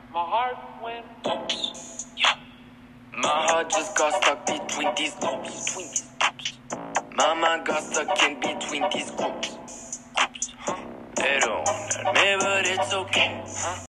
My heart went oops. Yeah. My heart just got stuck between these loops. My mind got stuck in between these groups. They don't want me, but it's okay.